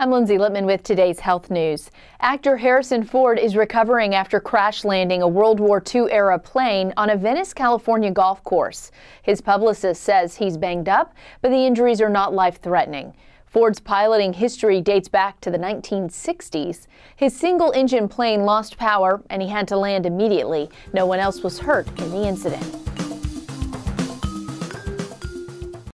I'm Lindsay Lippman with today's health news. Actor Harrison Ford is recovering after crash landing a World War II-era plane on a Venice, California golf course. His publicist says he's banged up, but the injuries are not life-threatening. Ford's piloting history dates back to the 1960s. His single-engine plane lost power, and he had to land immediately. No one else was hurt in the incident.